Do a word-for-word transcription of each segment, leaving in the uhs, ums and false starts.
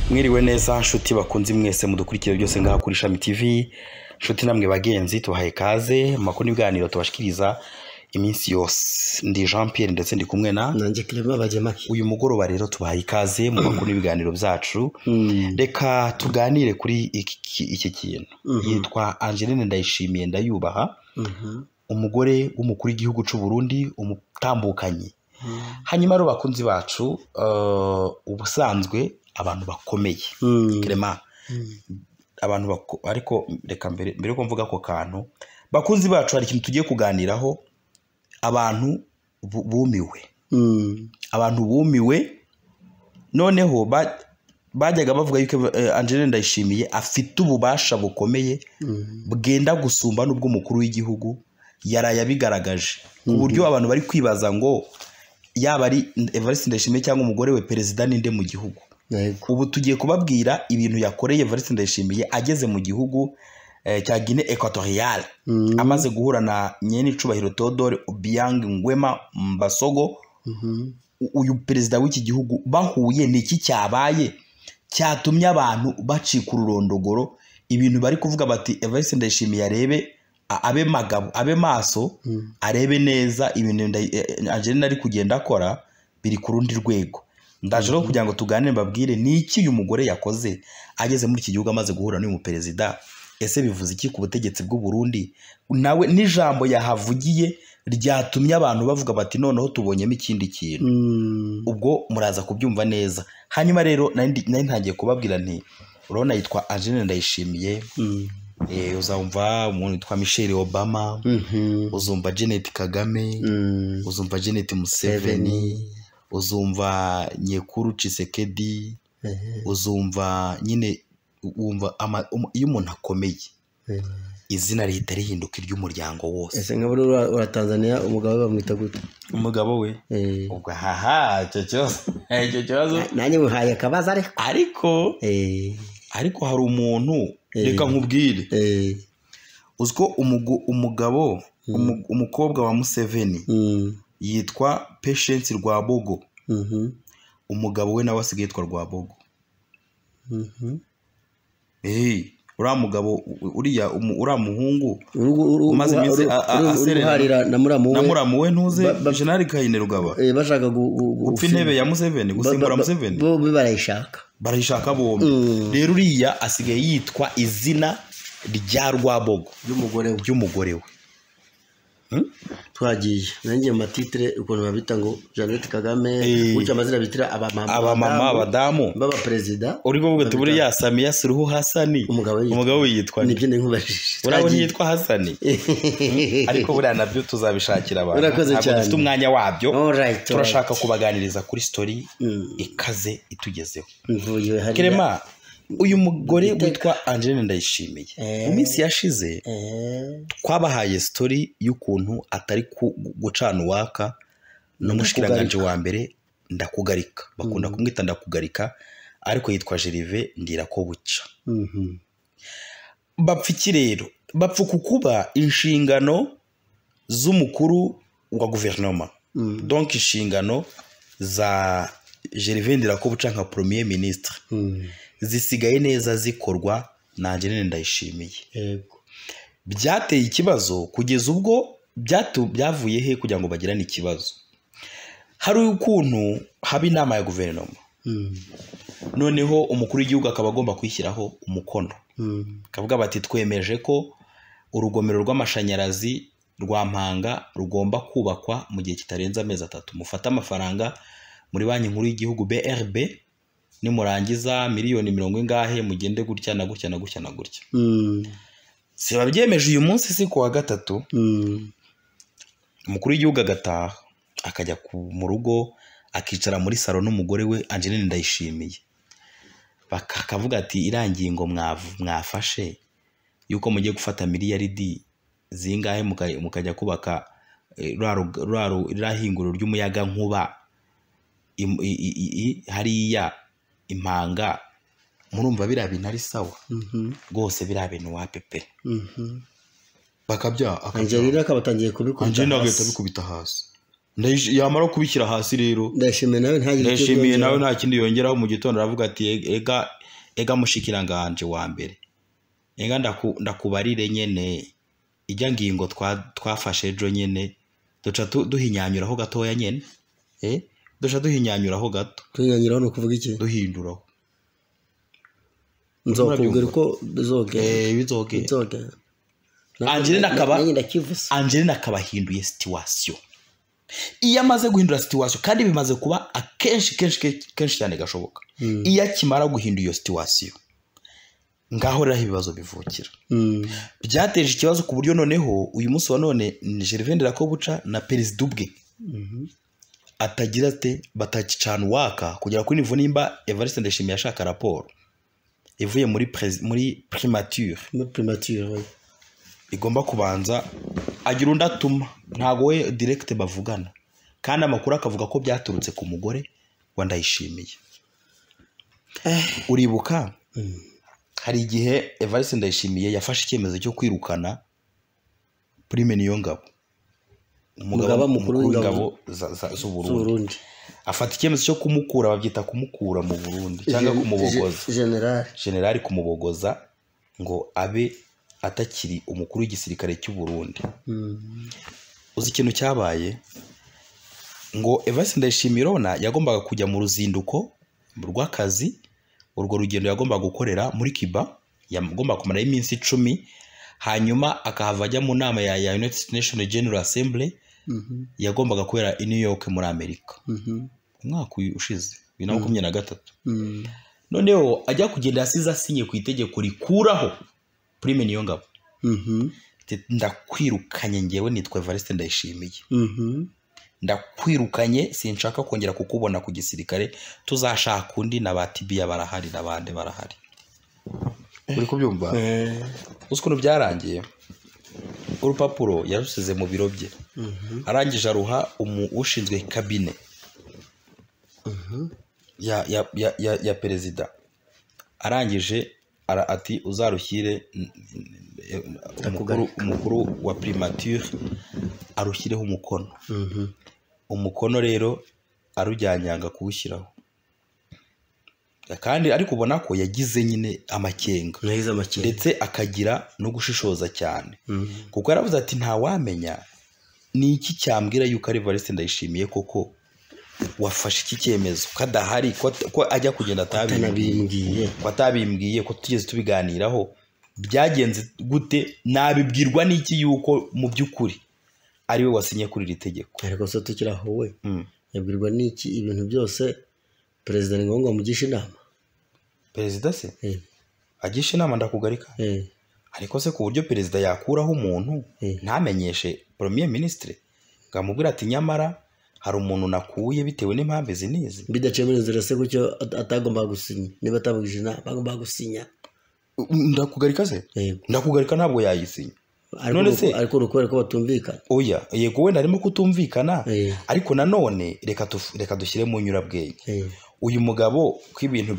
Mwiriwe neza nshuti bakunzi mwese mudukurikira byose ngaha kuri Shami T V. Nshuti namwe bagenzi tubahaye kaze makuru n'ibiganiro tubashikiriza iminsi yose. Ndi Jean Pierre ndetse ndi kumwe na nanje Clement Bajemaki. Uyu mugoroba rero tubahaye kaze mu makuru n'ibiganiro byacu. Mm. Reka tuganire kuri iki iki kintu. Mm -hmm. Yitwa Angeline Ndayishimiye ndayubaha. Mhm. Mm Umugore w'umukuru w'igihugu cy'u Burundi umutambukanyi. Mm. Hanyuma ro bakunzi bacu uh, ubusanzwe abantu bakomeye. Mm. Clement. Mm. Abantu ariko reka mbere mbere ko mvuga ko kantu bakunzi bacu hari ikintu tugiye kuganiraho abantu bumiwe. Mm. Abantu bumiwe noneho bajyaga bavuga yuko uh, Angeline Ndayishimiye afite ububasha bukomeye. Mm. Bwenda gusumba n'ubwo umukuru w'igihugu yaraye abigaragaje ku buryo abantu bari kwibaza ngo yaba ari Evariste Ndayishimiye cyangwa umugore we perezida ninde mu gihugu. Ubu tugiye kubabwira ibintu yakoreye Evariste Ndayishimiye ageze mu gihugu eh, cya Guinée Equatoriale. Mm. Amaze guhura na nyene icubahiro Theodore Obiang Nguema Mbasogo. Mm -hmm. Uyu perezida w'iki gihugu bahuye n'iki cyabaye cyatumye abantu bacika ururondogoro ibintu bari kuvuga bati Evariste Ndayishimiye arebe abe magabo abe maso. Mm. Arebe neza ibintu Angeline ari kugenda akora biri ku rundi rwego. Ndaje ro kugira ngo tuganire babwire niki uyu mugore yakoze ageze muri iki gihugu amaze guhura n'uyu perezida. Ese bivuze iki ku butegetsi bw'u Burundi? Nawe n'ijambo yahavugiye ryatumye abantu bavuga bati noneho tubonyemo ikindi kintu. Mm. Ubwo muraza kubyumva neza. Hanyuma rero nari ntangiye kubabwira nti urabona yitwa Angeline Ndayishimiye. Mm. Eh uzumva umuntu yitwa Michelle Obama. Mm -hmm. Uzumva Jeannette Kagame. Mm. Uzumva Jeannette Museveni. Uzumva Nyekuru Tshisekedi. Mm -hmm. Uzumva nyine wumva iyo umuntu akomeye. Mm -hmm. Izina rihita rihinduka iry'umuryango wose. Ese ngabo ura Tanzania umugabo we bamwita gute? Umugabo we eh ubwo haha cyo cyo cyo cyo nanye muhaye kabaza ariko ariko eh ariko hari umuntu reka nkubwire eh uzko umugabo mm. umukobwa wa Museveni. Mm. Yitwa Patience Rwabogo. Mhm. Mm umugabo we nawe asigaye yitwa Rwabogo. Mhm. Mm eh ura mugabo uriya ura muhungu umaze iminsi aserera na muramu we na muramu we ntuze General Kayine Rugaba. Eh bashaka gupfa intebe ya Museveni gusimbura Museveni bo barayishaka barayishaka bombi. Mm. Rero uriya asigaye yitwa izina rya Rwabogo y'umugore we y'umugore we. Hmm? Twagiye nanjye matitre ukuntu babita ngo Jeannette Kagame. Hey. Uca amazina bitira aba mama aba mama abadamu baba president uri kuvuga ati buri ya Samia Suluhu Hasani umugabo yitwa nibyo nkubashije urabona yitwa Hasani. Ariko buriya nabyo tuzabishakira abantu ntabwo dufite umwanya wabyo. Right, turashaka right. Kubaganiriza kuri story. Mm. Ikaze itugezeho. Clement uyu mugore witwa Angeline Ndayishimiye mu minsi yashize twabahaye story y'ukuntu atari gucana waka n'umushikiranganje wa mbere Ndakugarika bakunda kumwita Ndakugarika ariko yitwa Gervais Ndirakobuca. Mhm. Bapfiki rero bapfu kukuba inshingano z'umukuru wa guverinoma. Mm. Donc inshingano za Gervais Ndirakobuca nka premier ministre. Mm. Zisigaye neza zikorwa na Angeline Ndayishimiye. Yego. Byateye ikibazo kugeza ubwo byatu byavuye he kugira ngo bagirane ikibazo. Hari ukuntu haba inama ya guverinoma. Mm. Noneho umukuru w'igihugu akaba agomba kwishyiraho umukono. Mm. Kavuga bati twemeje ko urugomero rw'amashanyarazi rwa Mpanga rugomba kubakwa mu gihe kitarenza amezi atatu. Mufata amafaranga muri banki nkuru y'igihugu B R B nimurangiza miliyoni mirongo ingahe mugende gutya na gutya na gutya na gutya. Mm. Si babyemeje uyu munsi si ku wa gatatu. Mm. Umukuru w'igihugu agataha akajya mu rugo akicara muri salo n'umugore we Angeline Ndayishimiye. Bakavuga ati irangingo mwafashe yuko mugiye gufata miliyaridi zingahe mukajya kubaka rahinguro ry'umuyaga nkuba hariya Impanga. Murumva bira bintu ari sawa. Mhm. Gose bira bintu wa pepe. Mhm. Bakabya Angeline akabatangiye kubikubita. Angeline agahita bikubita hasi. yamara kubishyira hasi rero ndashimiye nawe ntagire ndashimiye nawe nta kindi yongeraho mu gitondo aravuga ati ega ega mushikiranganje wa mbere ega ndakubarire nyene ijya ngingo twafashe ejo nyene duca duhinyanyuraho gatoya nyene eh duca duhinyanyuraho gato tuhinyanyuraho no kuvuga iki duhinduraho nzokubwira ko bizoge eh bizoge bizoge Angelina akaba Angelina akaba hinduye situation iyo amaze guhindura situation kandi bimaze kuba akenshi kenshi kenshi cyane gashoboka iyo akimara guhindura iyo situation ngaho rero ibibazo bivukira byateje ikibazo ku buryo noneho uyu munsi wa none Gervais ko buca na perezida ubwe atagira ate batakicana waka kugera kuri nivo nimba Evariste Ndayishimiye yashaka raporo ivuye muri muri primature muri primature igomba kubanza agira undi atuma ntago we direct bavugana kandi amakuru akavuga ko byaturutse ku mugore wa Ndayishimiye uribuka hari igihe Evariste Ndayishimiye yafashe icyemezo cyo kwirukana Prime Niyongabo umugaba mukuru w'ingabo z'u Burundi afata icyemezo cyo kumukura babyita kumukura mu Burundi cyangwa kumubogoza general general kumubogoza ngo abe atakiri umukuru w'igisirikare cy'u Burundi uzi ikintu cyabaye ngo Evariste Ndayishimiye yagombaga kujya mu ruzinduko rw'akazi urwo rugendo yagombaga gukorera muri Cuba yagombaga kumara iminsi icumi hanyuma akahava ajya mu nama ya United Nations General Assembly yagombaga kubera i New York muri Amerika umwaka ushize bibiri na makumyabiri na gatatu noneho ajya kugenda asize asinye ku itegeko rikuraho Prime Niyongabo ndakwirukanye ngewe nitwa Evariste Ndayishimiye ndakwirukanye sinshaka kongera kukubona ku gisirikare tuzashaka undi na batibiya barahari nabande barahari uri kubyumva usko byarangiye urupapuro yarusize mu biro bye arangije aruha ushinzwe kabine ya ya ya ya perezida arangije ati uzarushyire umukuru wa primature arushyireho umukono umukono rero arujyanyanga kuwushyiraho kandi ariko ubona ko yagize nyine amakenga ndetse akagira no gushishoza cyane kuko yaravuze ati nta wamenya ni iki cyambwira yuko ari Evariste Ndayishimiye koko wafashe iki cyemezo kadahari ko ajya kugenda atabimbwiye ko atabimbwiye ko tugeze tubiganiraho byagenze gute nabibwirwa n'iki yuko mu by'ukuri ari we wasinye kuri iri tegeko ariko so tukiraho we yabwirwa n'iki ibintu byose perezida ni ngombwa mugisha inama perezida se agisha inama ndakugarika ariko se ku buryo perezida yakuraho umuntu ntamenyeshe premier ministre ngamubwira ati nyamara hari umuntu nakuye bitewe n'impamvu izi nizi bidaciye muri nzira se gucyo atagomba gusinya niba atabugije inama bagomba gusinya ndakugarika se ndakugarika ntabwo yayisinya none se ariko rukwere ko batumvikana oya yego wenda arimo kutumvikana ariko nanone reka reka dushyire mu nyurabwenge uyu mugabo kw'ibintu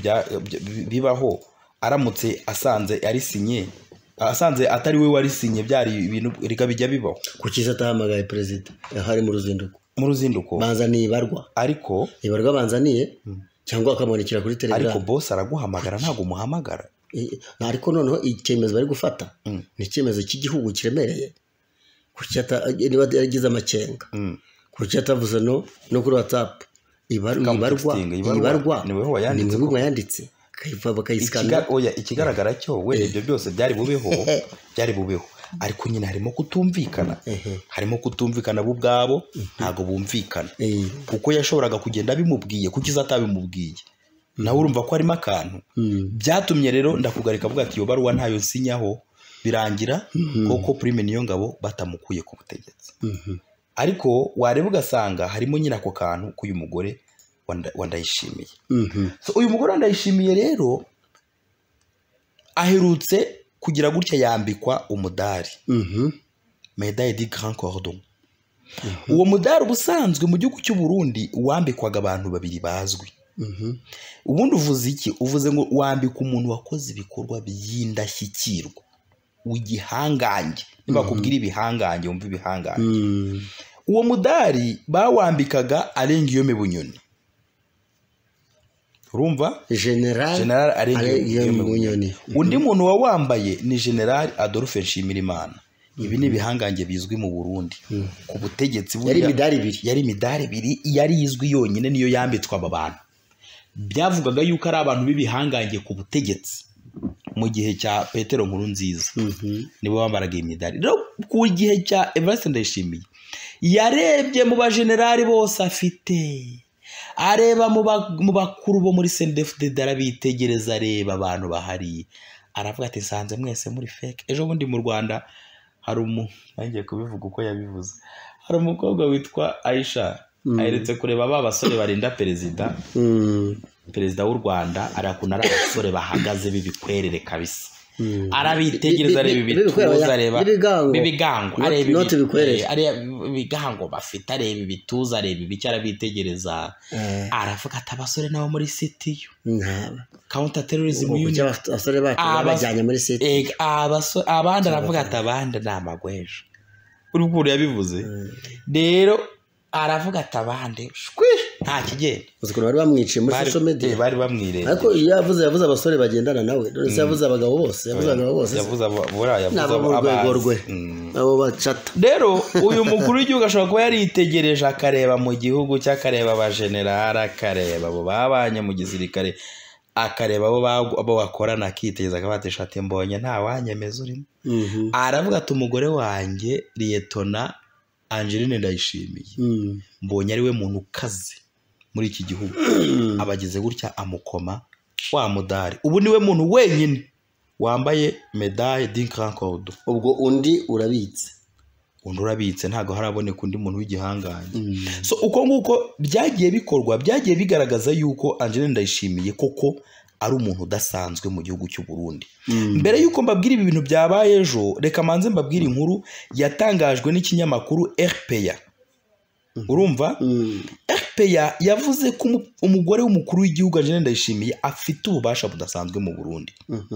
bibaho aramutse asanze ari sinye asanze atari we wari sinye byari ibintu reka bijya bibaho kukiza atahamagaye perezida hari mu ruzinduko mu ruzinduko banzaniye ibarwa ariko ibarwa banzaniye cyangwa akamurikira kuri telegram ariko boss araguhamagara ntago umuhamagara ariko noneho icyemezo bari gufata ni icyemezo cy'igihugu kiremereye kucyata niba yagize amakenga kucyatavuze no no kuri WhatsApp ibarwa ibarwa ni mwe yanditse kayiva bakayisikana oya ikigaragara cyo we ibyo byose byari bubeho byari bubeho ariko nyine harimo kutumvikana harimo kutumvikana bo ubwabo ntago bumvikana kuko yashoboraga kugenda bimubwiye kukiza atabimubwiye nawe urumva ko harimo akantu byatumye rero ndakugarika avuga ati yo baruwa ntayo nsinyaho birangira koko Prime Niyongabo batamukuye ku butegetsi ariko wareba ugasanga harimo nyine ako kantu k'uyu mugore wa Ndayishimiye so uyu mugore wa Ndayishimiye rero aherutse kugira gutya yambikwa umudari medaille du grand cordon uwo mudari ubusanzwe mu gihugu cy'u Burundi wambikwaga abantu babiri bazwi ubundi uvuze iki uvuze ngo wambika umuntu wakoze ibikorwa by'indashyikirwa ugihangange niba kubwira ibihangange wumva ibihangange uwo mudari bawambikaga arenga iyo Bunyoni. Urumva? General General arenga Bunyoni. Undi muntu wawambaye ni General Adolphe Nshimirimana. Ibi ni ibihangange bizwi mu Burundi ku butegetsi yari midari ibiri yari midari ibiri yari izwi yonyine niyo yambitswa aba bantu. Byavugaga yuko ari abantu b'ibihangange ku butegetsi mu gihe cya Petero Nkurunziza nibo bambaraga imidari. Rero ku gihe cya Evariste Ndayishimiye yarebye mu bagenerali bose afite, areba mu bakuru bo muri C N D D F D D, arabitegereza, areba abantu bahari, aravuga ati sanze mwese muri fake. Ejo bundi mu Rwanda hari umu ngiye kubivuga uko yabivuze, hari umukobwa witwa Aisha aheretse kureba ba basore barinda perezida perezida w'u Rwanda, arakuna ari abasore bahagaze bibikwerere kabisa, arabitegereza areba ibituza, areba bibigango, areba ibigango bafite, areba ibituza, areba ibiki, arabitegereza, aravuga ati abasore nabo muri city counter terrorism unit, abasore bajyanye muri city, abandi aravuga ati abandi ni amagwejo. Urukuru yabivuze rero, aravuga ati abandi shwi nta kigenda. Uzikora bari bamwiciye muri social media, bari bamwireye. Ariko yavuze yavuze abasore bagendana nawe, dore se yavuze abagabo bose, yavuze abagabo bose, yavuze abora, yavuze abagorwe abo bacata. Rero uyu mukuru w'igihugu ashobora kuba yaritegereje akareba mu gihugu cy'akareba abagenerali, akareba abo babanye mu gisirikare, akareba abo abo bakorana, akitegereza akabatisha ati mbonye nta wanyemeza urimo. Aravuga ati umugore wanjye Liyetona Angeline Ndayishimiye mbonye ari we muntu ukaze muri iki gihugu, abagize gutya amukoma wa mudari. Ubu niwe muntu wenyine wambaye medaille d'un grand cordon. Ubwo undi urabitse, undi urabitse ntago haraboneka undi muntu w'igihangange. So uko nguko byagiye bikorwa, byagiye bigaragaza yuko Angeline Ndayishimiye koko ari umuntu udasanzwe mu gihugu cy'u Burundi. Mbere yuko mbabwira ibi bintu byabaye ejo, reka manze mbabwira inkuru yatangajwe n'ikinyamakuru R P A. Urumva? R P A yavuze ko umugore w'umukuru w'igihugu Angeline Ndayishimiye afite ububasha budasanzwe mu Burundi.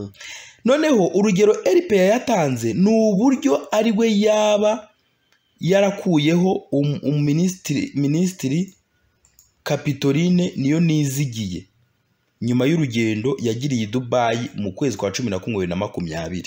Noneho urugero R P A yatanze ni uburyo ari we yaba yarakuyeho umuministiri ministiri Capitoline Niyonizigiye nyuma y'urugendo yagiriye i Dubai mu kwezi kwa cumi na kumwe bibiri na makumyabiri.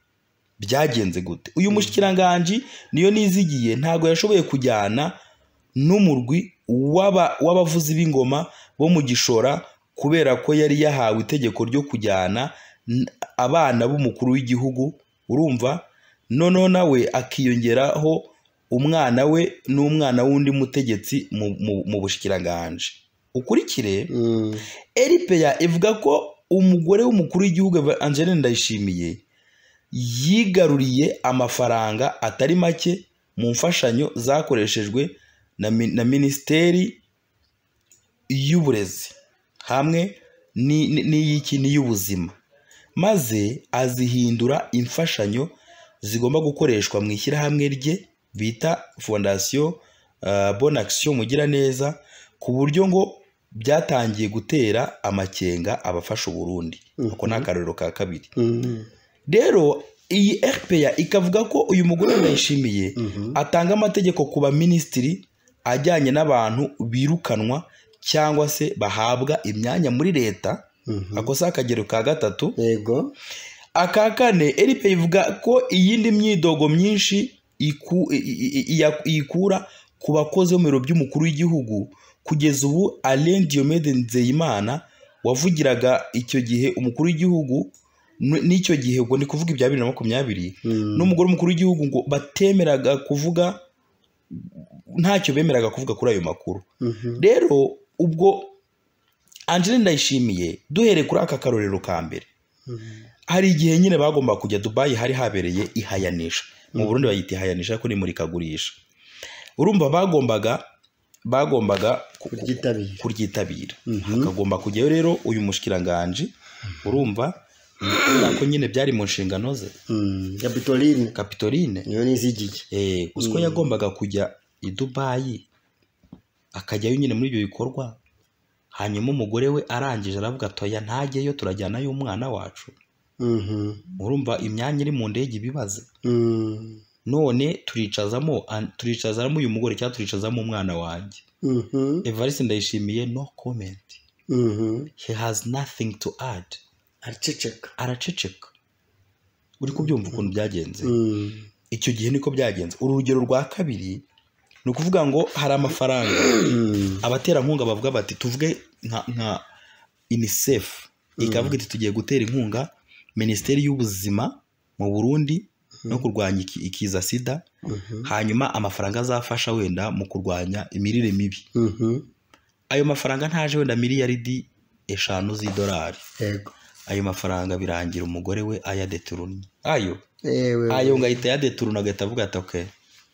Byagenze gute? Uyu mushikiranganje Niyonizigiye ntago yashoboye kujyana n'umurwi waba wabavuzi b'ingoma bo mu Gishora kubera ko yari yahawe itegeko ryo kujyana abana b'umukuru w'igihugu. Urumva? Noneho nawe akiyongeraho umwana we n'umwana w'undi mutegetsi mu bushikiranganje. Ukurikire, R P A ivuga ko umugore w'umukuru w'igihugu Angeline Ndayishimiye yigaruriye amafaranga atari make mu mfashanyo zakoreshejwe na, na Ministeri y'Uburezi hamwe n'iyiki n'iy'ubuzima, maze azihindura imfashanyo zigomba gukoreshwa mu ishyirahamwe rye bita Fondation uh, Bonne Action Mugira Neza, ku buryo ngo byatangiye gutera amakenga abafasha Burundi. Uko nakarero ka kabiri. Rero iyi R P A ikavuga ko uyu mugore Ndayishimiye atanga amategeko kuba ministeri ajyanye n'abantu birukanwa cyangwa se bahabwa imyanya muri leta. Ako sa akagero ka gatatu. Yego. Aka kane, R P A ivuga ko iyindi myidogo myinshi iku, ikura ku bakozi bo mu biro by'umukuru w'igihugu. Kugeza ubu Alain Diomede Nzeyimana wavugiraga icyo gihe umukuru w'igihugu n'icyo gihe ubwo ndi kuvuga ibya bibiri na makumyabiri n'umugore w'umukuru w'igihugu ngo batemeraga kuvuga, ntacyo bemeraga kuvuga kuri ayo makuru. Rero ubwo Angeline Ndayishimiye duhere kuri aka karorero ka mbere, hari igihe nyine bagomba kujya Dubai, hari habereye ihayanisha. Mu Burundi bayita ihayanisha ko ni muri kagurisha. Urumva bagombaga bagombaga kuryitabira, hakagomba kujyayo rero uyu mushikiranganje. Urumva ko nyine byari mu nshingano ze. Capitoline Capitoline Niyonizigiye eh usko yagombaga kujya i Dubai akajyayo nyine muri ibyo bikorwa. Hanyuma umugore we arangije aravuga atoya ntajyeyo, turajyana y'umwana wacu. Urumva imyanya iri mu ndege ibibaze. none turicazamo turicazamo uyu mugore cyangwa turicazamo umwana wanjye. Evariste Ndayishimiye no comment. He has nothing to add. araceceka araceceka uri kubyumva ukuntu byagenze. Icyo gihe niko byagenze. Urugero rwa kabiri ni ukuvuga ngo hari amafaranga abaterankunga bavuga bati tuvuge nka nka UNICEF ikavuga iti tugiye gutera inkunga Minisiteri y'Ubuzima mu Burundi no kurwanya ikiza sida, hanyuma amafaranga azafasha wenda mu kurwanya imirire mibi. Ayo mafaranga ntaje wenda miliyaridi eshanu z'idolari. Yego. Ayo mafaranga birangira umugore we ayadeturunye. Ayo ewe ayo ngahita yadeturuna agahita avuga ati okay,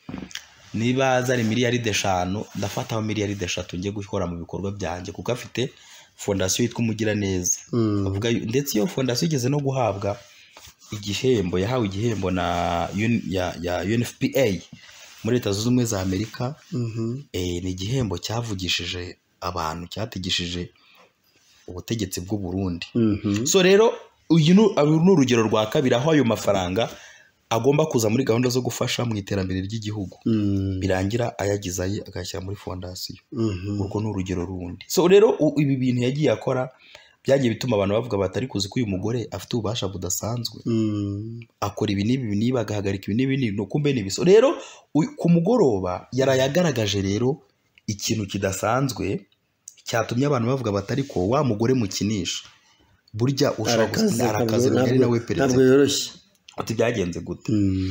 niba azari miliyaridi eshanu ndafataho miliyaridi eshatu ngiye gukora mu bikorwa byanjye, kuko afite fondasiyo yitwa Umugiraneza. Avuga ndetse iyo fondasiyo igeze no guhabwa igihembo, yahawe igihembo na ya ya U N F P A muri Leta Zunze Ubumwe za Amerika. eh ni igihembo cyavugishije abantu, cyategishije ubutegetsi bw'u Burundi. So rero uyu ni urugero rwa kabiri aho ayo mafaranga agomba kuza muri gahunda zo gufasha mu iterambere ry'igihugu, birangira ayagize aye agashyira muri fondasiyo. Urwo ni urugero rundi. So rero ibi bintu yagiye akora byagiye bituma abantu bavuga batari kuzi ko uyu mugore afite ububasha budasanzwe, akora ibi n'ibi niba agahagarika ibi n'ibi no kumbe n'ibiso. Rero ku mugoroba yarayagaragaje rero ikintu kidasanzwe cyatumye abantu bavuga batari ko wa mugore mukinisha burya ushaka arakaze ari nawe perezida. Ntabwo yoroshye. Ati byagenze gute?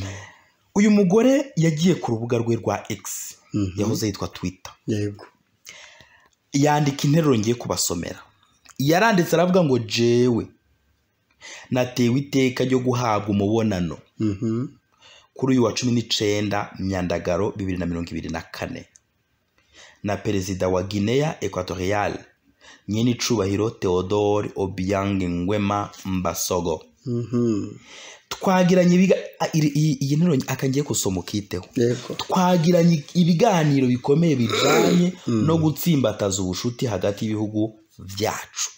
Uyu mugore yagiye ku rubuga rwe rwa X, yahoze yitwa Twitter. Yego. Yandika interuro ngiye kubasomera. Yaranditse aravuga ngo jewe natewe iteka ryo guhabwa umubonano kuri uyu wa cumi n'icenda Myandagaro bibiri na mirongo ibiri na kane na perezida wa Guinea Equatorial nyene icubahiro Theodore Obiang Nguema Mbasogo. Twagiranye ibiga iyi nteruro akangiye kusoma ukiteho. Twagiranye ibiganiro bikomeye bijanye no gutsimbataza ubushuti hagati y'ibihugu vyacu.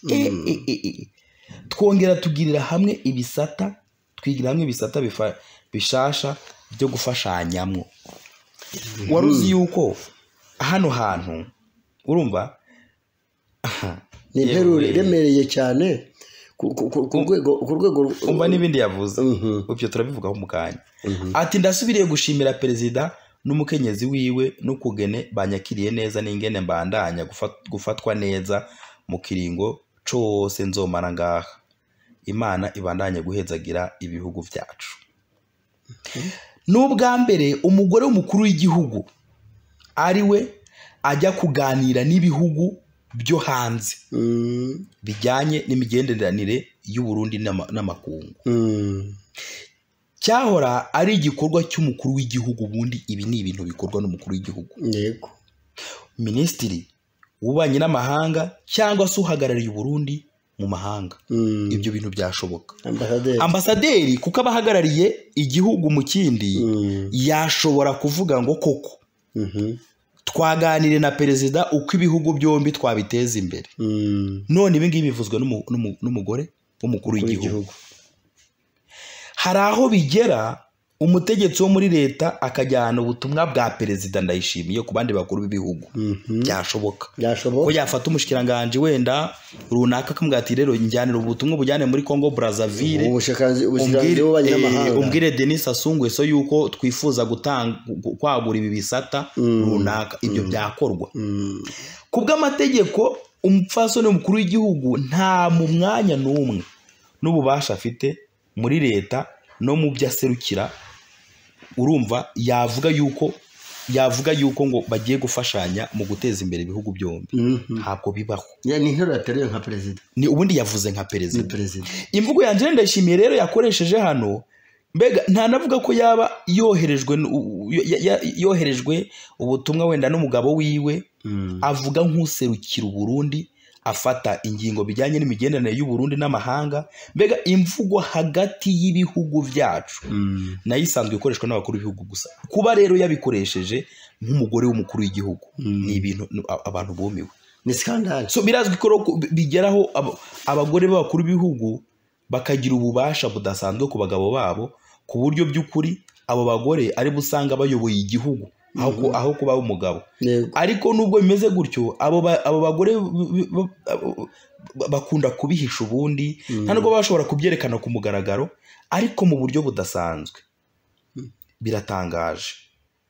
Twongera tugirira hamwe ibisata twigira hamwe ibisata bishasha byo gufashanyamwo. Waruzi yuko hano hantu urumva ni interuro iremereye cyane ku rwego ku rwego umva n'ibindi yavuze. Ubyo turabivugaho mu kanya. Ati ndasubiriye gushimira perezida n'umukenyezi wiwe n'ukugene banyakiriye neza n'ingene mbandanya gufatwa neza mu kiringo cose nzomara ngaha. Imana ibandanye guhezagira ibihugu vyacu. N'ubwa mbere umugore w'umukuru w'igihugu ari we ajya kuganira n'ibihugu byo hanze bijyanye n'imigenderanire y'u Burundi n'amakungu. Cyahora ari igikorwa cy'umukuru w'igihugu, bundi ibi ni ibintu bikorwa n'umukuru w'igihugu. Yego. Minisitiri w'ububanyi n'amahanga cyangwa se uhagarariye u Burundi mu mahanga. Ibyo bintu byashoboka. Ambasaderi. Ambasaderi kuko abahagarariye igihugu mu kindi yashobora kuvuga ngo koko twaganire na perezida uko ibihugu byombi twabiteza imbere. None ibi ngibi bivuzwe n'umugore w'umukuru w'igihugu. Hari aho bigera umutegetsi wo muri leta akajyana ubutumwa bwa perezida Ndayishimiye ku bandi bakuru b'ibihugu. Byashoboka. Byashoboka. Ko yafata umushikiranganje wenda runaka akamubwira ati rero njyanira ubutumwa bujyane muri Congo Brazzaville. Ubushikiranganje w'ububanyi n'amahanga. Umbwire Denis Sassou Nguesso yuko twifuza gutanga kwagura ibi bisata runaka. Ibyo byakorwa. Kubw'amategeko umupfasoni w'umukuru w'igihugu nta mu mwanya n'umwe n'ububasha afite muri leta no mu byaserukira. Urumva yavuga yuko yavuga yuko ngo bagiye gufashanya mu guteza imbere ibihugu byombi. Ntabwo bibaho. Ya ni interuro yateruye nka perezida. Ni ubundi yavuze nka perezida. Imvugo ya Angela Ndayishimiye rero yakoresheje hano, mbega nta navuga ko yaba yoherejwe yoherejwe ubutumwa wenda n'umugabo wiwe, avuga nk'userukira u Burundi, afata ingingo bijyanye n'imigenderanire y'u Burundi n'amahanga. Mbega imvugo hagati y'ibihugu vyacu nayo isanzwe ikoreshwa n'abakuru b'ibihugu gusa. Kuba rero yabikoresheje nk'umugore w'umukuru w'igihugu ni ibintu abantu bumiwe. Ni scandal. So birazwi ko bigeraho abagore b'abakuru b'ibihugu bakagira ububasha budasanzwe ku bagabo babo ku buryo by'ukuri abo bagore ari busanga bayoboye igihugu aho ku- aho kuba umugabo. Yego. Ariko nubwo bimeze gutyo abo ba- abo bagore b- b- b- bakunda kubihisha ubundi nta nubwo bashobora kubyerekana ku mugaragaro ariko mu buryo budasanzwe. Biratangaje.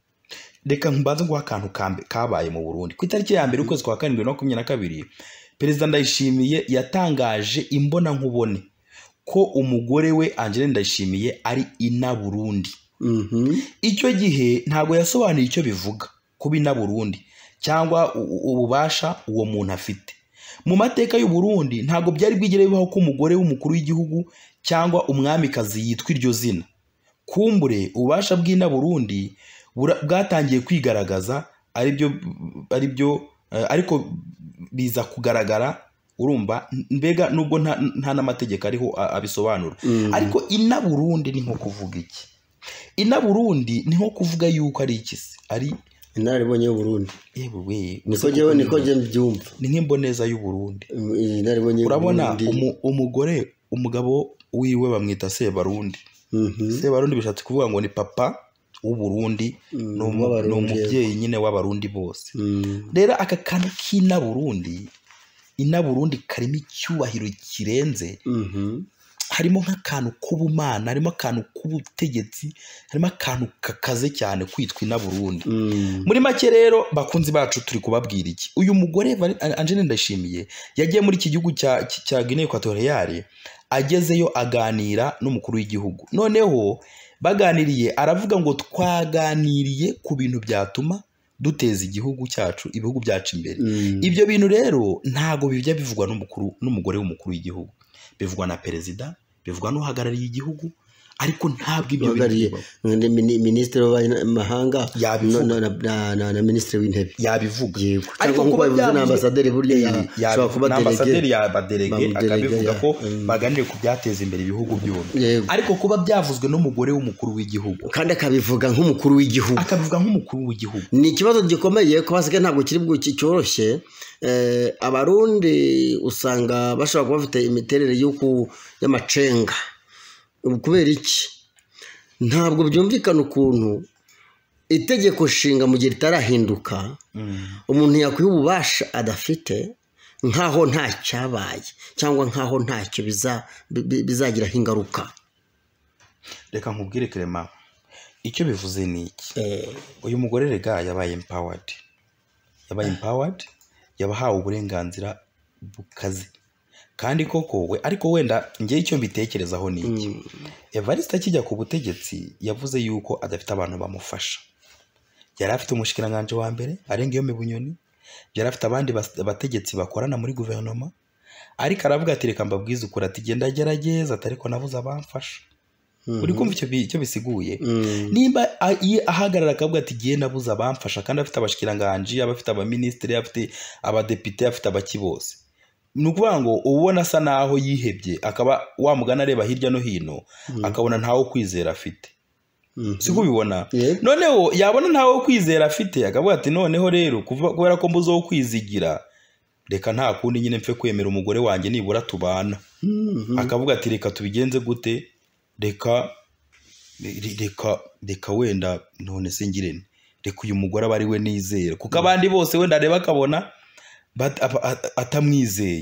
Reka mbanze nguha akantu kambe- kabaye mu Burundi ku itariki ya mbere ukwezi kwa karindwi na makumyabiri na kabiri Perezida Ndayishimiye yatangaje imbona nkubone ko umugore we Angeline Ndayishimiye ari ina Burundi. Mhm. Icyo gihe ntabwo yasobanuye icyo bivuga kuba ina Burundi cyangwa u- u- ububasha uwo muntu afite. Mu mateka y'u Burundi ntabwo byari bwigere bibaho ko umugore w'umukuru w'igihugu cyangwa umwamikazi yitwa iryo zina. Kumbure ububasha bw'ina Burundi bura- bwatangiye kwigaragaza ari byo ari byo eh, ariko biza kugaragara urumva mbega nubwo nta nta n'amategeko ariho a- abisobanura. Ariko ina Burundi ni nko kuvuga iki? Ina Burundi ni nko kuvuga yuko ari iki se? Ari Inararibonye y'u Burundi. yewe we Niko jewe niko je mbyumva. ni nk'imboneza y'u Burundi. Inararibonye y'u Urabona Burundi. umu- umugore umugabo wiwe bamwita Sebarundi. Mhm. Sebarundi bishatse kuvuga ngo ni papa w'u Burundi, ni umu- w'Abarundi, ni umubyeyi nyine w'abarundi bose. Mm. Rero aka kantu k'ina Burundi, ina Burundi karimo icyubahiro kirenze, Mhm. harimo nk'akantu k'ubumana, harimo akantu k'ubutegetsi, harimo akantu kakaze cyane kwitwa ina Burundi. Mm. Muri make rero bakunzi bacu turi kubabwira iki? Uyu mugore Val- Angeline Ndayishimiye yagiye muri iki gihugu cya cya Guinea Equatoriale, agezeyo aganira n'umukuru w'igihugu. Noneho baganiriye aravuga ngo twaganiriye ku bintu byatuma duteza igihugu cyacu ibihugu byacu imbere. Mm. Ibyo bintu rero ntago bijya bivugwa n'umukuru n'umugore w'umukuru w'igihugu, bivugwa na perezida, bivugwa n'uhagarariye igihugu, ariko ntabwo ibyo bintu Uhagarariye bibaho. ni- mini- Minisitiri w'Amahanga Yabivuga. no- na- na- na na Minisitiri w'Intebe. yabivuga. Yego. Ariko Cyangwa nk'uko kuba babivuze byavuze- n'ambasaderi burya ya- ashobora kuba n'ambasaderi delege. yabadelege Bamudelege, akabivuga ya. ko Mm. baganiriye ku byateza imbere ibihugu byombi. Yego. Ariko kuba byavuzwe n'umugore w'umukuru w'igihugu Kandi akabivuga nk'umukuru w'igihugu. akabivuga nk'umukuru w'igihugu. Ni ikibazo gikomeye ko hasigaye ntabwo kiri bwuki cyoroshye. Eh, abarundi usanga bashobora kuba bafite imiterere y'uku y'amacenga. Kubera iki? Ntabwo byumvikana ukuntu itegeko nshinga mu gihe ritarahinduka umuntu yakwiye ububasha adafite nkaho nta cyabaye cyangwa nkaho ntacyo biza- bi- bi- bizagiraho ingaruka. Reka nkubwire Clement, icyo bivuze ni iki? Eh, Uyu mugore rega yabaye empowered, yabaye empowered, yabahawe uburenganzira bukaze. Kandi koko we ariko wenda njye icyo mbitekerezaho ni iki? Evariste akijya ku butegetsi yavuze yuko adafite abantu bamufasha. Yari afite umushikiranganje wa mbere arenga iyo Bunyoni, yari afite abandi bas- bategetsi bakorana muri guverinoma, ariko aravuga ati reka mbabwize ukuri ati genda gerageza ati ariko nabuze abamfasha. Uri kumva icyo bi- icyo bisiguye? mm, Nimba a- iyo ahagarara akavuga ati giye nabuze abamfasha kandi afite abashikiranganje, abafite abaministeri, afite abadepite, afite abaki bose. Ni ukuvuga ngo ubona asa naho yihebye akaba wamugana areba hirya no hino akabona ntawo kwizera afite. mhm. Siko ubibona? Yego. Noneho yabona ntawo kwizera afite akavuga ati noneho rero kuva kubera ko mbuze wo kwizigira reka nta kundi nyine mfe kwemera umugore wanjye nibura tubana. Mhm. Akavuga ati reka tubigenze gute? Reka re- reka reka wenda none se ngirene reka uyu mugore aba ari we nizera kuko abandi bose wenda areba akabona bat- aba- a- atamwizeye,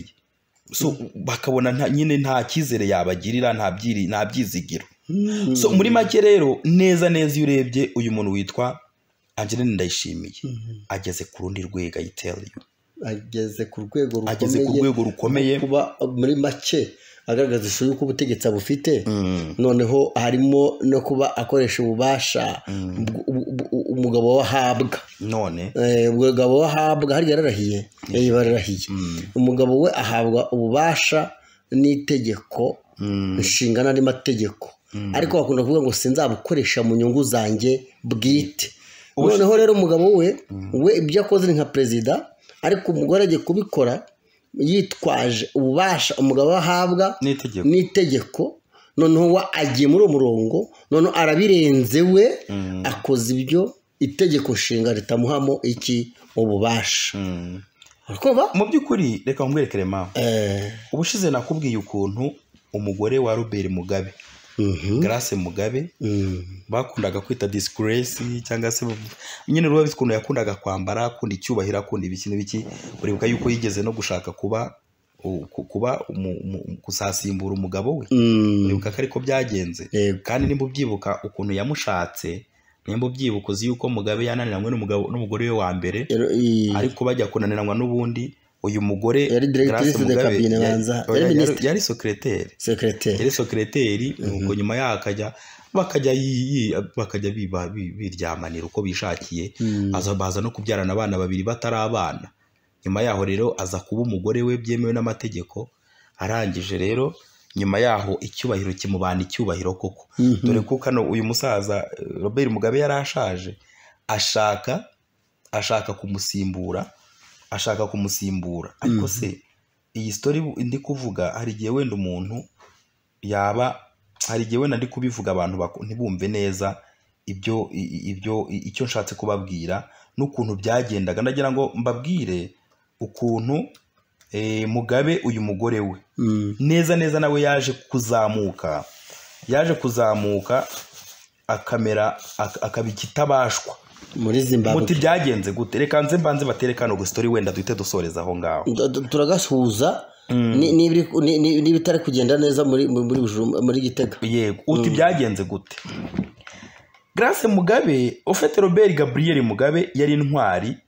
so bakabona nta- nyine nta cyizere yabagirira, nta byiri nta byizigiro. Mhm. So muri make rero neza neza iyo urebye uyu muntu witwa Angeline Ndayishimiye ageze ku rundi rwego, I tell you, ageze ku rwego ageze ku rwego rukomeye. kuba muri make agaragaza ishusho y'uko ubutegetsi abufite. Mm. Noneho harimo no kuba akoresha ububasha bw- u- u- umugabo wahabwa. None Eh, umugabo wahabwa hari yararahiye eh, bararahiye. Umugabo we ahabwa ububasha n'itegeko nshinga n'andi mategeko, ariko bakunda kuvuga ngo sinzabukoresha mu nyungu zanjye bwite. Noneho rero umugabo we we ibyo akoze ni nka perezida, ariko umugore agiye kubikora yitwaje ububasha umugabo ahabwa n'itegeko. n'itegeko. Noneho we agiye muri uwo murongo, noneho arabirenze we akoze ibyo itegeko nshinga ritamuhamo iki ububasha. Mm. Urumva? Mu by'ukuri reka nkwereke Clement, Eh, ubushize nakubwiye ukuntu umugore wa Robert Mugabe Grace Mugabe bakundaga kwita disgrace cyangwa se nyine ruba bikuntu yakundaga kwambara, akunda icyubahiro, akunda ibiki n'ibiki. Uribuka yuko yigeze no gushaka kuba kuba gusasimbura umugabo we. Uribuka ko ariko byagenze. Kandi nimba ubyibuka ukuntu yamushatse, nimba ubyibuka uzi yuko Mugabe yananiranywe n'umugabo n'umugore we wa mbere, ariko bajya kunaniranwa n'ubundi. Uyu mugore Grace Mugabe yari secrétaire secrétaire yari secrétaire nuko nyuma yakajya bakajya bakajya biba biryamanira uko bishakiye. Aza baza no kubyarana abana babiri batari abana. Nyuma yaho rero aza kuba umugore we byemewe n'amategeko. Arangije rero nyuma yaho icyubahiro kimubana icyubahiro koko. Dore ko kano uyu musaza Robert Mugabe yarashaje, ashaka ashaka kumusimbura ashaka kumusimbura ariko se iyi story ndi kuvuga hari gihe wenda umuntu yaba hari gihe wenda ndi kubivuga abantu ntibumve neza ibyo ibyo icyo nshatse kubabwira n'ukuntu byagendaga. Ndagira ngo mbabwire ukuntu eh, Mugabe uyu mugore we neza neza nawe yaje kuzamuka yaje kuzamuka akamera akabikitabashwa muri Zimbabwe. Muti byagenze gute? Reka nze mbanze baterekano go story wenda duhite dusoreza aho ngaho. Turagasuhuza ni bitari kugenda neza muri muri muri Gitega. Yego, uti byagenze gute? Grace Mugabe, ofete Robert Gabriel Mugabe yari intwari.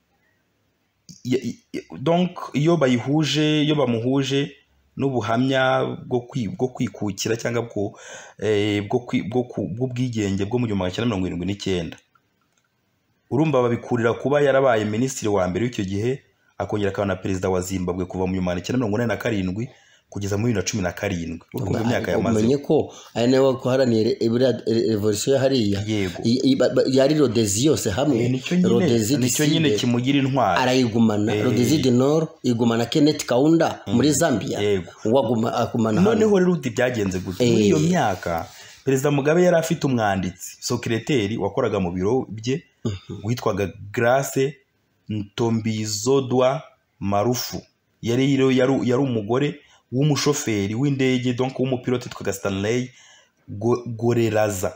Donc iyo bayihuje, iyo bamuhuje n'ubuhamya bwo bwo kwikukira cyangwa bwo bwo bwo bwigenge bwo mu gihumbi magana cyenda mirongo irindwi n'icyenda. Urumva babikurira kuba yarabaye minisitiri wa mbere w'icyo gihe, akongera akaba na perezida wa Zimbabwe kuva mu gihumbi kimwe mirongo inani na karindwi kugeza muri bibiri na cumi na karindwi. Urumva imyaka yamaze. Umenye ko ari nawe waharanira revolution hariya. Yari Rhodesi yose hamwe. Rhodesi nicyo nyine kimugira intwari. Arayigumana. Rhodesi du Nord igumana Kenneth Kaunda muri Zambia. Waguma akumana. Noneho rero uti byagenze gute? Muri iyo myaka Perezida Mugabe yari afite umwanditsi secrétaire wakoraga mu biro bye witwaga Grace Ntombizodwa Marufu. Yari yari umugore w'umushoferi w'indege, donc w'umupilote twaga Stanley Goreraza.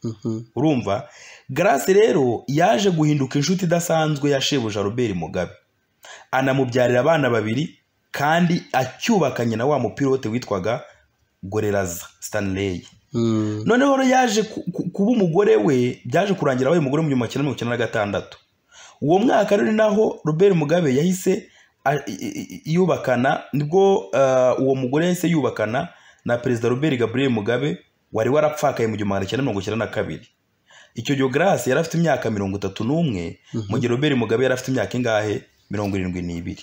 Urumva Grace rero yaje guhinduka inshuti idasanzwe ya shebuja Robert Mugabe, anamubyarira abana babiri kandi acyubakanye na wa mupilote witwaga Goreraza Stanley. Mm. Noneho rero yaje kuba umugore we, byaje kurangira abaye umugore mu gihumbi kimwe mirongo icyenda na gatandatu. Uwo mwaka rero naho Robert Mugabe yahise yubakana, nibwo uh, uwo mugore yahise yubakana na Perezida Robert Gabriel Mugabe wari warapfakaye mu gihumbi kimwe mirongo icyenda na kabiri. Icyo gihe Grace yari afite imyaka mirongo itatu n'umwe, mm -hmm. mu gihe Robert Mugabe yari afite imyaka ingahe? mirongo irindwi n'ibiri.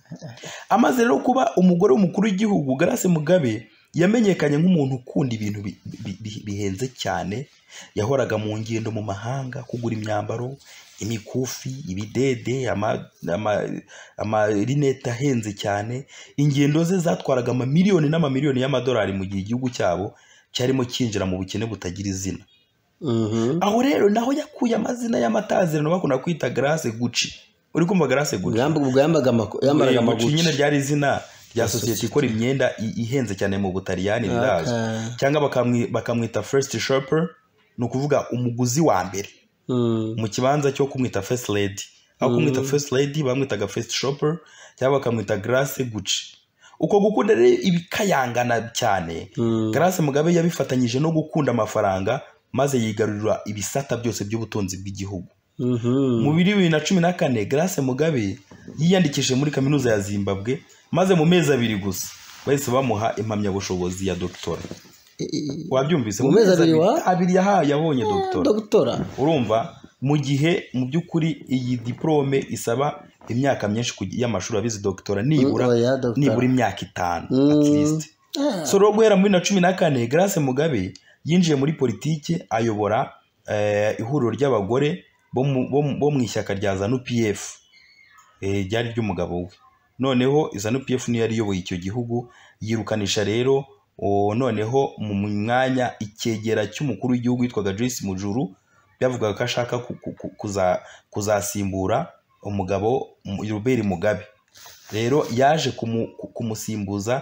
Amaze rero kuba umugore w'umukuru w'igihugu, Grace Mugabe yamenyekanye nk'umuntu ukunda ibintu bihenze cyane. Yahoraga mu ngendo mu mahanga kugura imyambaro, imikufi, ibidede, ama ama, ama rinete ahenze cyane. Ingendo ze zatwaraga ama miliyoni n'amamiliyoni y'amadolari mu gihe igihugu cyabo cyarimo kinjira mu bukene butagira izina. Mhm. Aho rero naho yakuye amazina y'amatazirano bakunda kwita Grace Gucci. Uri kumva Grace Gucci? Yambaga yambaraga amagucci nyine ryari izina ya societe ikora imyenda ihenze cyane mu Butaliyani rirazwi. Okay. Cyangwa bakamwita first shopper, no kuvuga umuguzi wa mbere. Mm. Mu kibanza cyo kumwita first lady. Aho mm. kumwita first lady bamwitaga first shopper, cyangwa bakamwita Grace Gucci. Uko gukunda rero ibikayangana cyane. Mm. Grace Mugabe yabifatanyije no gukunda amafaranga, maze yigarurira ibisata byose by'ubutunzi bw'igihugu. Mm -hmm. Mu bibiri na cumi na kane Grace Mugabe yiyandikishije muri kaminuza ya Zimbabwe, maze mu mezi abiri gusa bahise bamuha impamyabushobozi ya doctora. Wabyumvise? Mu mezi abiri wa abiri yahaye yabonye doctora. Doctora. Urumva mu gihe mu by'ukuri iyi diplome isaba imyaka myinshi y'amashuri abizi doctora nibura mm, nibura imyaka itanu mm. at least. Ah. So rero guhera muri na cumi na kane Grace Mugabe yinjiye muri politike, ayobora eh, ihuriro ry'abagore bo mu ishyaka rya ZANU P F eh ryari ry'umugabo we. Noneho ZANU P F niyo yari yoboye icyo gihugu, yirukanisha rero o noneho mu mwanya ikegera cy'umukuru w'igihugu witwaga Joyce Mujuru, byavugaga ko ashaka kuza kuzasimbura umugabo Robert Mugabe. Rero yaje kumusimbuza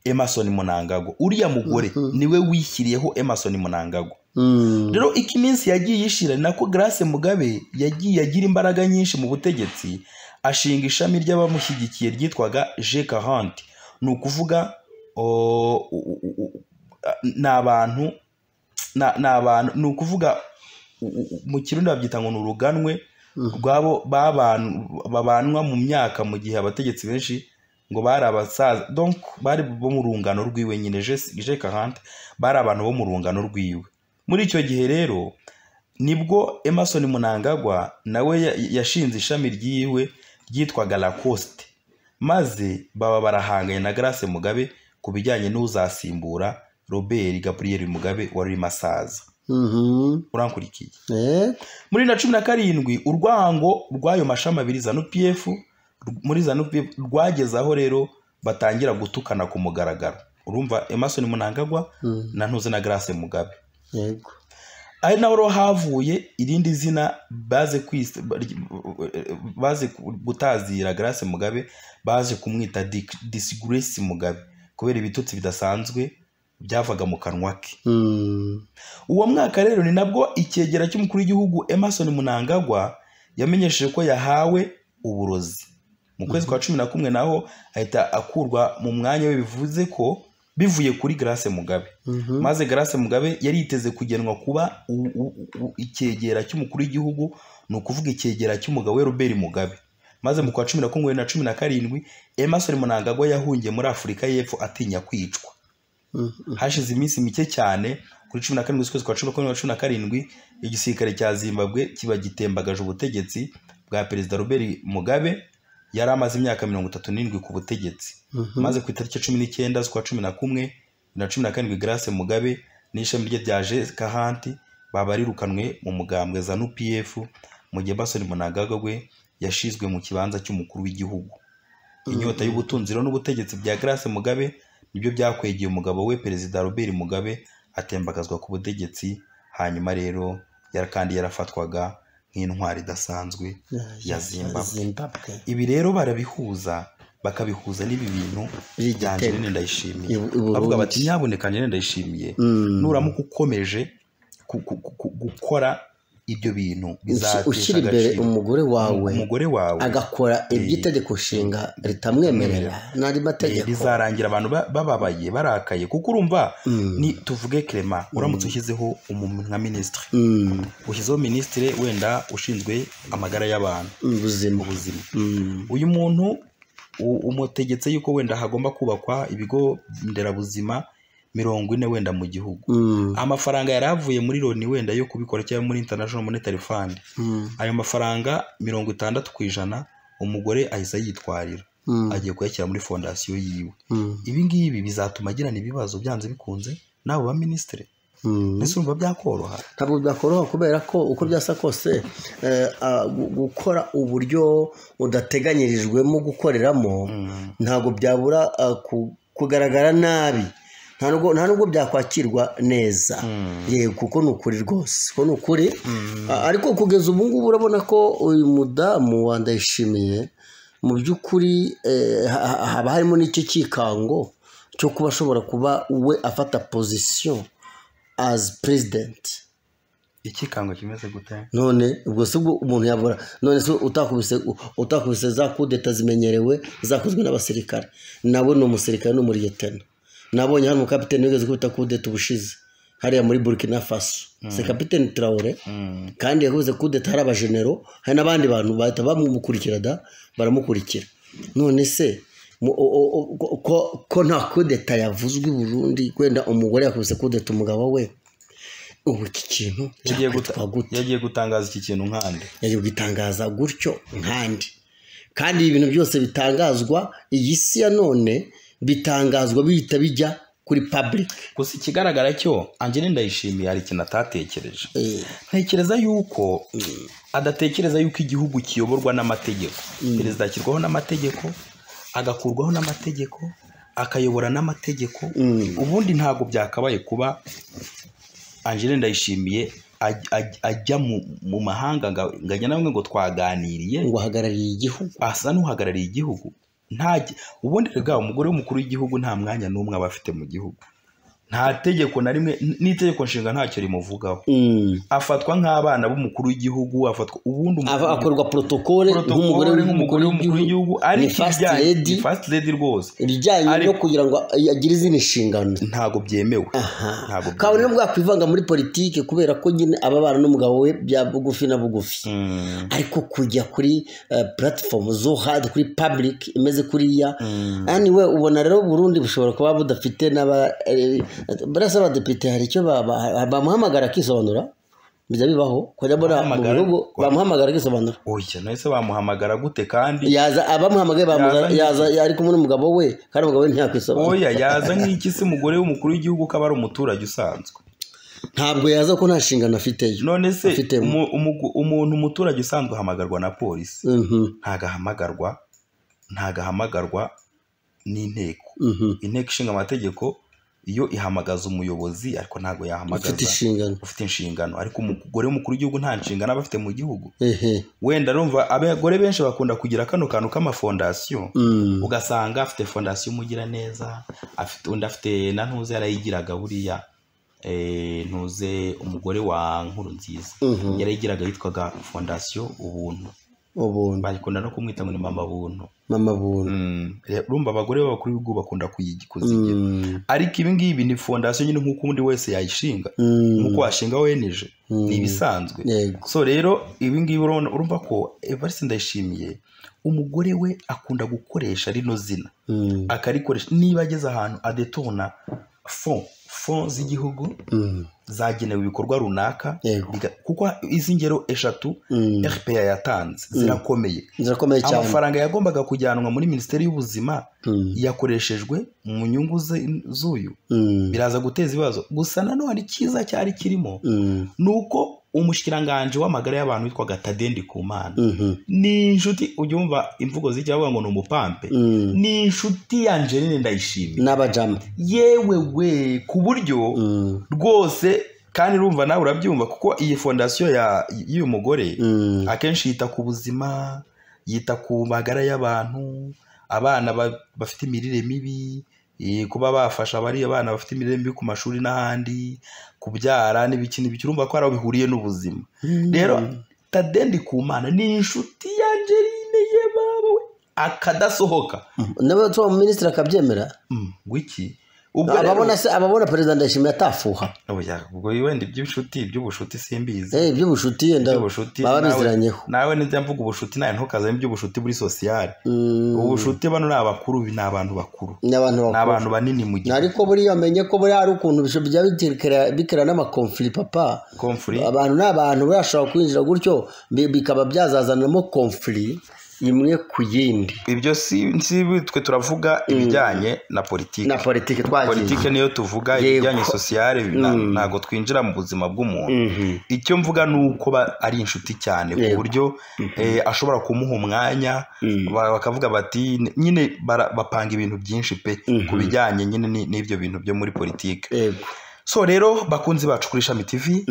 Emerson Mnangagwa. Uriya mugore niwe wishyiriyeho Emerson Mnangagwa. Mm. Rero iki minsi yagiye yishira nako Grace Mugabe yagiye agira imbaraga nyinshi mu butegetsi, ashinga ishami ry'abamushyigikiye ryitwaga G quarante. Ni ukuvuga n'abantu n'abantu ni ukuvuga mu Kirundi babyita ngo n'uruganwe rwabo babanwa mu myaka, mu gihe abategetsi benshi ngo bari abasaza, donc bari bo mu rungano rwiwe nyine G quarante, bari abantu bo mu rungano rwiwe. Muri icyo gihe rero nibwo Emerson Mnangagwa nawe yashinze ishami ryiwe ryitwaga Lacoste, maze baba barahanganye na Grace Mugabe ku bijyanye n'uzasimbura Robert Gabriel Mugabe wari masaza. Mhm. Urankurikiye? Eh. Muri na cumi na karindwi urwango rw'ayo mashami abiri ZANU P F muri ZANU P F rwagezaho rero batangira gutukana ku mugaragaro. Urumva Emerson Mnangagwa Mm. na ntuze na Grace Mugabe. Yego. Ari naho havuye irindi zina baze kwise baze gutazira Grace Mugabe, baje kumwita Disgrace Mugabe kubera ibitutsi bidasanzwe byavaga mu kanwa ke. Mm. Uwo mwaka rero ni nabwo icyegera cy'umukuru w'igihugu Emerson Mnangagwa yamenyesheje ko yahawe uburozi. Mu kwezi kwa cumi na kumwe naho ahita akurwa mu mwanya we, bivuze ko bivuye kuri Grace Mugabe. Mhm. Maze Grace Mugabe yari yiteze kugenwa kuba icyegera cy'umukuru w'igihugu, ni ukuvuga icyegera cy'umugabo we Robert Mugabe. Maze mu kwa cumi na kumwe na cumi na karindwi Emerson Mnangagwa yahungiye muri Afurika y'Epfo atinya kwicwa. Mhm. Hashize iminsi mike cyane kuri cumi na karindwi z'ukwezi kwa cumi na kumwe na cumi na karindwi igisirikare cya Zimbabwe kiba gitembagaje ubutegetsi bwa Perezida Robert Mugabe, yari amaze imyaka mirongo itatu n'indwi ku butegetsi. Mhm. Maze ku itariki cumi n'icyenda z'ukwa cumi na kumwe na cumi na karindwi Grace Mugabe n'ishami rye rya G quarante babarirukanwe mu mugambwe ZANU P F, mu gihe Emerson Mnangagwa we yashizwe mu kibanza cy'umukuru w'igihugu. Inyota y'ubutunzi n'ubutegetsi bya Grace Mugabe nibyo byakwegeye umugabo we Perezida Robert Mugabe atembagazwa ku butegetsi. Hanyuma rero yara kandi yarafatwaga nk'intwari idasanzwe ya Zimbabwe. Ibi rero barabihuza bakabihuza n'ibi bintu bya Angeline Ndayishimiye. Bavuga bati nyaboneka Angeline Ndayishimiye nuramuka ukomeje gukora ibyo bintu ushyira imbere umugore wawe umugore wawe agakora iby'itegeko nshinga ritamwemerera n'andi mategeko, bizarangira abantu bababaye barakaye. Kuko urumva ni tuvuge Clement, uramutse ushyizeho umuntu nka ministre, ushyizeho ministre wenda ushinzwe amagara y'abantu, ubuzima ubuzima, uyu muntu umutegetse yuko wenda hagomba kubakwa ibigo nderabuzima mirongo ine wenda mu gihugu. Mm. Amafaranga yaravuye muri Loni wenda yo kubikora cyangwa muri International Monetary Fund. Mm. Ayo mafaranga mirongo itandatu ku ijana umugore ahise yitwarira. Mm. Agiye kuyashyira muri fondasiyo yiwe. Mm. Ibi ngibi bizatuma agirana ibibazo byanze bikunze nabo ba ministre. Mm. Nese urumva byakoroha? Ntabwo byakoroha kubera ko uko byasa kose eh, uh, gukora uburyo udateganyirijwemo gukoreramo mm. ntabwo byabura uh, kugaragara nabi. Nta nubwo nta nubwo byakwakirwa neza. Mm. Ye kuko nukuri rwose ko nukuri. Mm. Ariko kugeza ubu ngubu urabona ko uyu mudamu wa Ndayishimiye mu by'ukuri eh, haba harimo n'icyo kikango cyo kuba ashobora kuba we afata position as president. Ikikango kimeze gute? None ubwo se umuntu yabura none se utakubise utakubise za kudeta zimenyerewe zakozwe n'abasirikare, nawe no umusirikare no muri yetena. Nabonye hano kapiteni wigeze kubita kudeta ubushize hariya muri Burkina Faso. Mm. Se kapiteni Traoré. Mm. Kandi yakoze kudeta hari abagenero, hari n'abandi bantu bahita bamukurikira da baramukurikira. None se ko ko nta kudeta yavuzwe i Burundi kwenda umugore yakubise kudeta umugabo we, ubu iki kintu yagiye gutangaza iki kintu nkande yagiye gutangaza gutyo nkandi. Kandi ibintu byose bitangazwa iyi si ya none bitangazwa bihita bijya kuri public. Gusa ikigaragara cyo Angeline Ndayishimiye hari ikintu atatekereje. Eh. Ntekereza yuko mm. adatekereza yuko igihugu kiyoborwa n'amategeko. Mm. Perezida akirwaho n'amategeko, agakurwaho n'amategeko, akayobora n'amategeko. Mm. Ubundi ntago byakabaye kuba Angeline Ndayishimiye ajya mu mahanga nganya namwe ngo twaganiriye ngo hagarariye igihugu, asa n'uhagarariye igihugu. nta ubundi rega umugore w'umukuru w'igihugu nta mwanya n'umwe aba afite mu gihugu, nta tegeko na rimwe n'itegeko nshinga ntacyo rimuvugaho. Afatwa nk'abana b'umukuru w'igihugu, afatwa ubundi akorwa protokole nk'umugore w'umukuru w'igihugu, ari ibijyanye first lady rwose, ibijyanye no kugira ngo agire izindi nshingano ntago byemewe. Kabone no bwakwivanga muri politike kubera ko nyine aba bana n'umugabo we bya bugufi na bugufi, ariko kujya kuri platform zo hard kuri public imeze kuriya, anyway ubona rero Burundi bushobora kuba budafite n'aba barasa abadepite hari icyo bamuhamagara akisobanura, bijya bibaho kujya bora mu bihugu bamuhamagara akisobanura. Oya nahise bamuhamagara gute kandi yaza abamuhamagaye bamuza yaza ari kumwe n'umugabo we kandi umugabo we ntiyakwisobanura. Oya yaza nk'iki se umugore w'umukuru w'igihugu ko aba ari umuturage usanzwe, ntabwo yaza ko nta nshingano afite. None se umuntu umuturage usanzwe ahamagarwa na polisi, ntagahamagarwa ntagahamagarwa n'inteko. Inteko ishinga amategeko iyo ihamagaza umuyobozi ariko ntago yahamagaza ufite inshingano, ariko umugore w'umukuru w'igihugu nta nshingano aba afite mu gihugu. Wenda rumva abagore benshi bakunda kugira kano kantu k'amafondasiyo, ugasanga afite fondasiyo umugira neza, afite undi afite na ntuze yarayigiraga buriya ntuze umugore wa Nkurunziza yarayigiraga yitwaga fondasiyo ubuntu. Ubuntu bakunda no kumwita ngo ni mama buntu, mama buntu. Rumva abagore b'abakuru b'igihugu bakunda kuyigira, ariko ibi ngibi ni fondasiyo nyine nk'uko undi wese yayishinga, nk'uko washinga O N G ni ibisanzwe. So rero ibi ngibi urumva ko Evariste Ndayishimiye umugore we akunda gukoresha rino zina, akarikoresha niba ageze ahantu adetona fond fond z'igihugu zagenewe ibikorwa runaka, kuko izi ngero eshatu R P A yatanze zirakomeye. Amafaranga yagombaga kujyanwa muri Minisiteri y'Ubuzima yakoreshejwe mu nyungu z'uyu, biraza guteza ibibazo. Gusa nanone cyiza cyari kirimo nuko umushikiranganje w'amagara y'abantu witwaga Tade Ndikumana ni inshuti, ubyumva imvugo zijya bavuga ngo ni umupampe, ni inshuti ya Angeline Ndayishimiye n'abajama yewe we ku buryo rwose. Kandi urumva nawe urabyumva kuko iyi fondasiyo y'uyu mugore akenshi yita ku buzima, yita ku magara y'abantu, abana bafite imirire mibi, kuba bafasha bari abana bafite imirire mibi ku mashuri n'ahandi, kubyara n'ibiki n'ibiki, urumva ko ari aho bihuriye n'ubuzima. Rero Tade Ndikumana ni inshuti ya Angeline ye baba we akadasohoka, nawe tuwa minisitiri akabyemera wiki. Ababona se ababona Perezida Ndayishimiye atafuha. Oya ubwo wenda iby'ubushuti iby'ubushuti simbizi. Eh iby'ubushuti yenda baba biziranyeho. Nawe nijya mvuga ubushuti naye ntukaza iby'ubushuti buri social. Ubushuti bano n'abakuru ni abantu bakuru. Ni abantu banini mu gihe. Ariko buri yamenye ko buri hari ukuntu bisho bijya bitirikira bikira n'ama conflict papa. Conflict. Abantu n'abantu bashaka kwinjira gutyo bikaba byazazanamo conflict imwe ku yindi. Ibyo si si twe turavuga ibijyanye na politiki. Na politiki twagiye. Politiki niyo tuvuga ibijyanye sociale, ntago twinjira mu buzima bw'umuntu. Icyo mvuga nuko ari inshuti cyane ku buryo ashobora kumuha umwanya, bakavuga bati nyine bapanga ibintu byinshi pe ku bijyanye nyine n'ibyo bintu byo muri politiki. So rero bakunzi bacu kuri Ishami T V,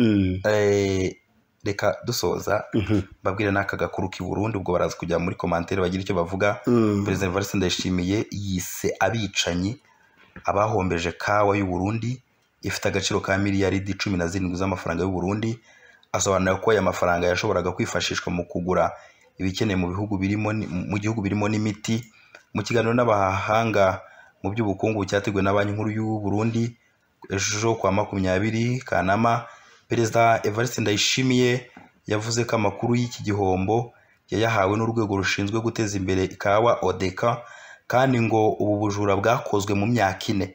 eh reka dusoza babwire n'aka gakuru k'i Burundi, ubwo baraza kujya muri commentaire bagira icyo bavuga. President Evariste Ndayishimiye yise abicanyi abahombeje kawa y'u Burundi ifite agaciro ka miliyaridi cumi na zirindwi z'amafaranga y'u Burundi. Asobanura ko aya mafaranga yashoboraga kwifashishwa mu kugura ibikeneye mu bihugu birimo mu gihugu birimo n'imiti. Mu kiganiro n'abahanga mu by'ubukungu cyateguwe na Banki Nkuru y'u Burundi ejo kwa makumyabiri Kanama, Perezida Evariste Ndayishimiye yavuze ko amakuru y'iki gihombo yayahawe n'urwego rushinzwe guteza imbere ikawa Odeka, kandi ngo ubu bujura bwakozwe mu myaka ine.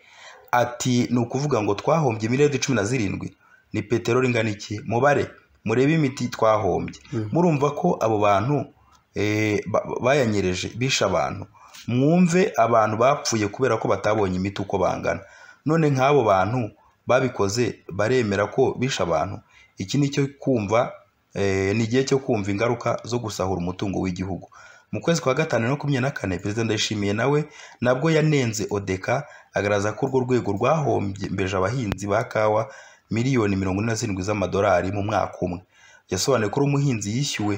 Ati ni ukuvuga ngo twahombye miliyoni cumi na zirindwi, ni peteroli ingana iki? Mubare murebe imiti twahombye. Murumva ko abo bantu eh, bayanyereje bisha abantu. Mwumve abantu bapfuye kubera ko batabonye imiti uko bangana. None nk'abo bantu babikoze baremera ko bisha abantu. Iki ni cyo kumva eh, ni gihe cyo kumva ingaruka zo gusahura umutungo w'igihugu. Mu kwezi kwa gatanu no kumenya na kane Perezida Ndayishimiye nawe nabwo yanenze Odeka, agaragaza ko urwo rwego rwahombye mbeje abahinzi ba kawa miliyoni mirongo ine na zirindwi z'amadolari mu mwaka umwe. Yasobanuye ko umuhinzi yishyuwe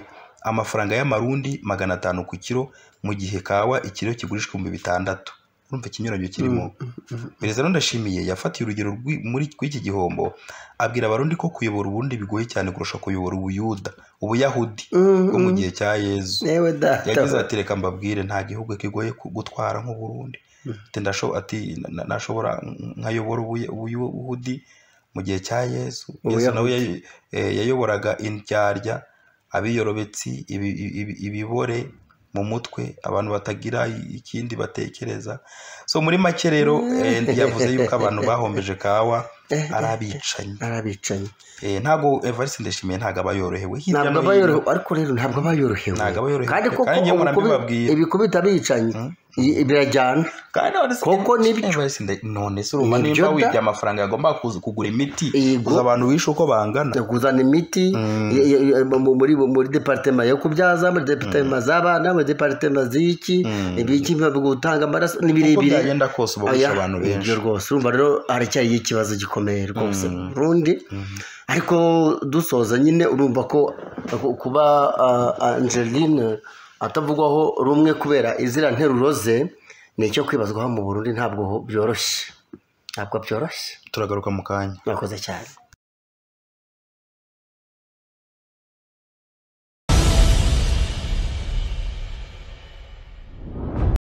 amafaranga y'amarundi magana atanu ku kiro mu gihe kawa ikiro kigurishwa ibihumbi bitandatu. Urumva ikinyuranyo kirimo. Perezida Ndashimiye yafatiye urugero muri kw'iki gihombo abwira abarundi ko kuyobora ubundi bigoye cyane kurusha kuyobora ubuyuda ubuyahudi bwo mu gihe cya Yezu. Yagize ati reka mbabwire nta gihugu kigoye gutwara nk'u Burundi. Ati nashobora nkayobora ubuyahudi mu gihe cya Yezu. Yezu nawe yayoboraga indyarya, abiyorobetsi, ibibore mu mutwe, abantu batagira ikindi batekereza. So muri make rero yavuze yuko abantu bahombeje kawa arabicanyi arabicanyi ntago Evariste Ndayishimiye ntago abayorohewe ntabwo abayorohewe ariko rero ntabwo abayorohewe kandi koko ibikubita bicanyi birajyana koko nibyo none se urumva nimba wibye amafaranga yagomba kugura imiti kuza abantu wishe uko bangana kuzana imiti muri muri departement yo kubyaza muri departement z'abana muri departement z'iki ibiki gutanga amaraso nibirebire byagenda kose ubusha abantu benshi rwose urumva rero haracyari ikibazo gikomeye rwose Burundi ariko dusoza nyine urumva ko kuba Angeline atavugwaho rumwe kubera izira nteruro ze nicyo kwibazwaho mu Burundi ntabwo byoroshye ntabwo byoroshye turagaruka mu kanya nakoze cyane.